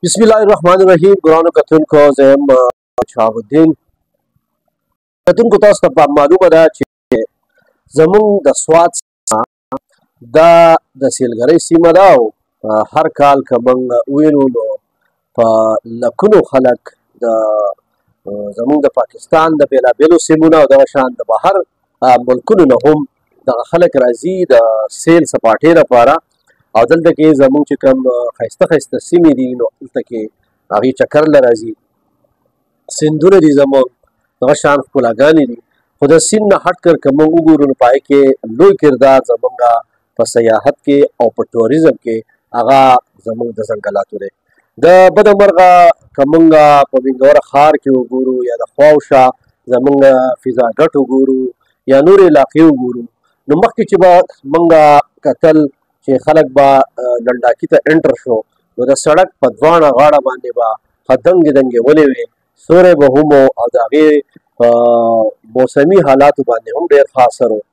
बिस्मिल्लाहिर्रहमानिर्रहीम। कुरान कतुन को ज़ैम शहाबुद्दीन कतुन को तास तब मालूम है कि ज़मुन द स्वाद द सिलगरे सीमा दाओ हर काल कमंग उइनुनो प लकुनो खलक द ज़मुन द पाकिस्तान द बेला बेलो सीमुना द शान द बाहर मुल्कुनो नहुम द खलक राजी द सेल सपाटे र पारा او دلته کې زمونږ چې کوم ښایسته ښایسته سیمې دي نو دلته کې هغې چکر له راځي، سیندونه دي زمونږ دغه شان ښکلاګانې دي. خو د سیند نه هټ کر که موږ وګورو نو په هغې کې لوی کردار زمونږ په سیاحت کې او په ټوریزم کې هغه زمونږ د ځنګلاتو دی. د بده مرغه که موږ په بینګوره ښار کې وګورو یا د خواوشا زمونږ فضاګټ وګورو یا نورې علاقې وګورو نو مخکې چې به موږ کتل چې خلک به لنډاکي ته انټر شو نو د سړک په دواړه غاړه باندې به ښه دنګې دنګې ونې وې، سوری به هم او د هغې په موسمي حالاتو باندې هم ډېر ښه اثر و.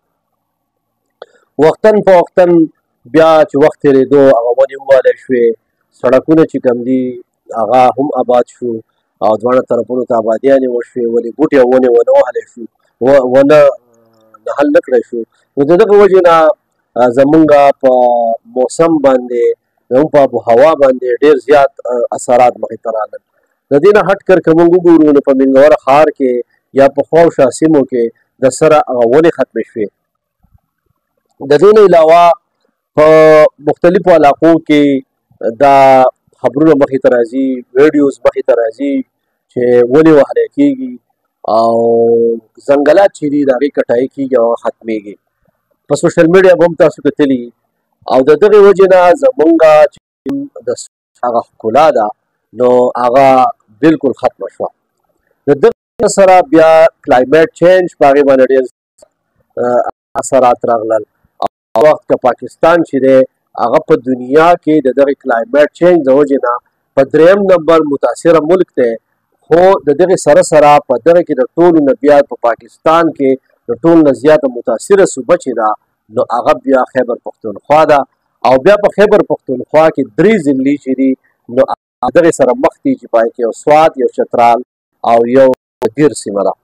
وختن په وختن بیا چې وخت تېرېدو هغه ونې ووهلی شوې، سړکونه چې کوم دي هغه هم آباد شو او دواړه طرفونو ته آبادیانې وشوې، ولې بوټي او ونې ونه وهلی شو ونه نهل نه کړی شو. نو د دغه وجې نه زمونږ په موسم باندې هم په آب و هوا باندې ډېر زیات اثرات مخې ته راغلل. د دې نه هټ کر که موږ وګورو نو په بینګوره ښار کې یا په خواوشا سیمو کې د سره هغه ونې ختمې شوې. د دې نه علاوه په مختلفو علاقو کې دا خبرونه مخې ته راځي، ویډیوز مخې ته راځي چې ونې وهلی کېږي او ځنګلات چې دي د هغې کټایي کېږي او ختمېږي. په سوشل میډیا به هم تاسو کتلي او د دغې وجې نه زمونږ چې د هغه ښکلا ده نو هغه بلکل ختمه شوه. د دغې سره بیا کلایمیټ چینج په هغې باندې ډېر اثرات راغلل او وخت که پاکستان چې دی هغه په دنیا کې د دغې کلایمیټ چینج د وجې نه په 3 نمبر متاثره ملک دی، خو د دغې سره سره په دغه کې د ټولو نه بیا په پاکستان کې د ټولو نه زیاته متاثره صوبه چې ده نو هغه بیا خیبر پښتونخوا ده او بیا په خیبر پښتونخوا کې 3 ضلعې چې دي نو دغې سره مخ دي چې په هغې کې یو سوات، یو چترال او یو ګیر سیمه ده.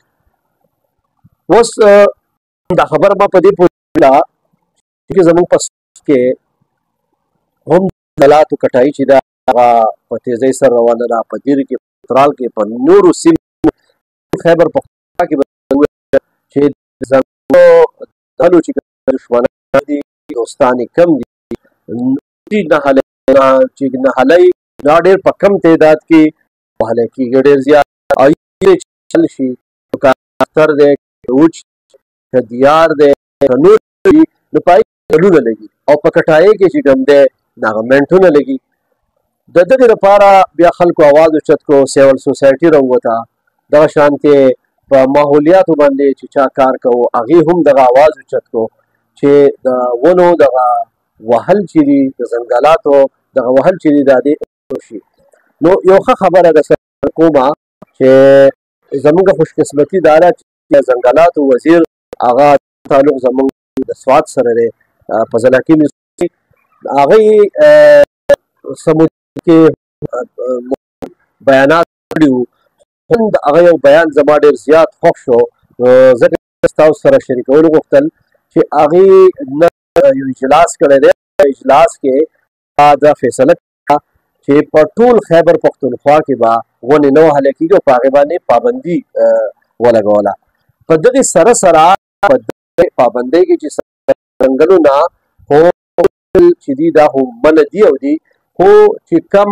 اوس دا خبره ما په دې پوهېږله چې زموږ په کې هم ځنګلاتو کټایي چې ده هغه په تیزۍ سره روانه ده، په ګیر کې، په چترال کې، په نورو سیمو خیبر پښتونخوا کې چې ځنګلو چې دشمنان دي دوستان کم دي چې نهالۍ دا ډېر په کم تعداد کې وهلی کېږي، ډېر زیات او چې چل شي که اختر دی، که اوچ، که دیار دی، که نور دي نو په هغې کې ډلونه لګي او په کټایۍ کې چې کوم دی هغه منټونه لګي. د دغې لپاره بیا خلکو اواز اوچت کړو، سیول سوسایټي راووته، دغه شانتې په ماحولیاتو باندې چې چا کار کوو هغې هم دغه اواز اوچت کړو چې د ونو دغه وهل چې دي د ځنګلاتو دغه وهل چې دي دا دې وشي. نو یو ښه خبره درسره کومه چې زموږ خوشقسمتي دا ده چې ځنګلاتو وزیر هغه تعلق زموږ د سوات سره دی په ضلع کې هغې سمود کې بیانات کړي وو، هغه یو بیان زما ډېر زیات خوښ شو ځکه ستاسو سره شریکولو غوښتل چې هغې نه یو اجلاس کړی دی، اجلاس کې دا فیصله کړه چې په ټول خیبر پښتونخوا کې به ونې نه وهلی کېږي او په هغې باندې پابندي ولګوله. په دغې سره سره په دغې پابندۍ کې چې ځنګلونه خو چې دي دا خو منع دي او دي، خو چې کم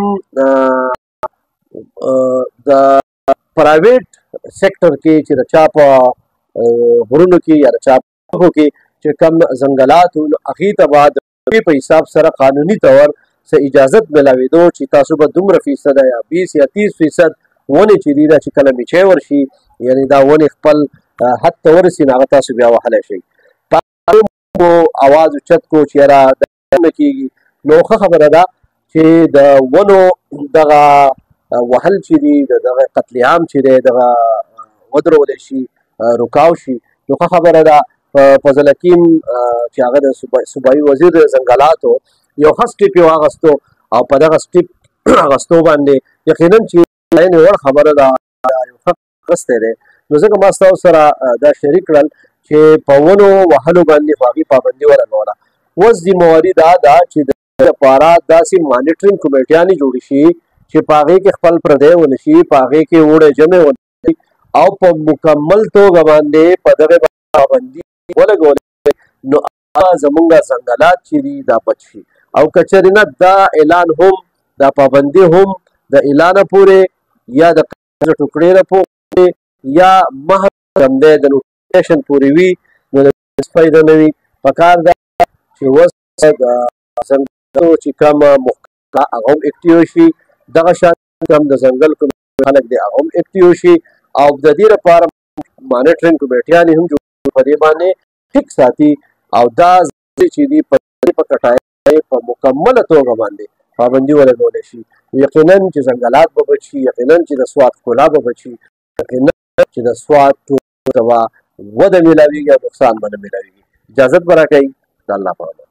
د پرایویټ سیکټر کې چې د چا په غرونو کې یا د چا په خو کې چې کم ځنګلات نو هغې ته به د په حساب سره قانوني طور څه اجازت میلاوېدو چې تاسو به دومره فیصده یا 20 یا 30% ونې چې دي دا چې کله میچی ورشي یعنې دا ونې خپل حد ته ورسي نو هغه تاسو بیا وهلی شئ. په اواز اوچت کړو چې یاره دا نه کېږي. نو ښه خبره ده چې د ونو دغه وهل چې دي دغه قتل عام چې دی دغه ودرولی شي، رکاو شي. نو ښه خبره ده په ضلع کې چې هغه د صوبایي وزیر د ځنګلاتو یو ښه سټیپ یې واخیستو او په دغه سټیپ اغستو باندې یقینا چې نه ور خبره ده یو غسته ده. نو ځکه ما تاسو سره دا شریک کړل چې په ونو وهلو باندې باغی پابندي ولګوله. اوس ذمہواری دا ده چې د لپاره داسې مانیټرینګ کمیټیانې جوړې شي چې په هغې کې خپل پردی ونه شي، په هغې کې وړې جمع ونه شي او په مکمل توګه باندې په دغې پابندي ولګول نو زمونږ ځنګلات چې دي دا بچ شي. او که چېرې نه دا اعلان هم دا پابندي هم د اعلانه پورې یا د ټوکړې نه پورې یا مهر د نوټیفیکیشن پورې وي نو د فایده نه وي. پکار ده چې اوس د ځنګلو چې کوم هغه هم اکټیو شي، دغه شان کوم د ځنګل کوم خلک دی هغه هم اکټیو شي او د دې لپاره مانیټرینګ کمیټیانې هم جوړ په دې باندې ټیک ساتي او دا چې دي په کټای په مکمله توګه باندې پابندي ولګولی شي. یقینا چې ځنګلات به بچ شي، یقینا چې د سوات ښکلا به بچ شي، یقینا چې د سوات ته به وده میلاویږي او نقصان به نه میلاویږي. اجازت به راکوئ. د الله په امان.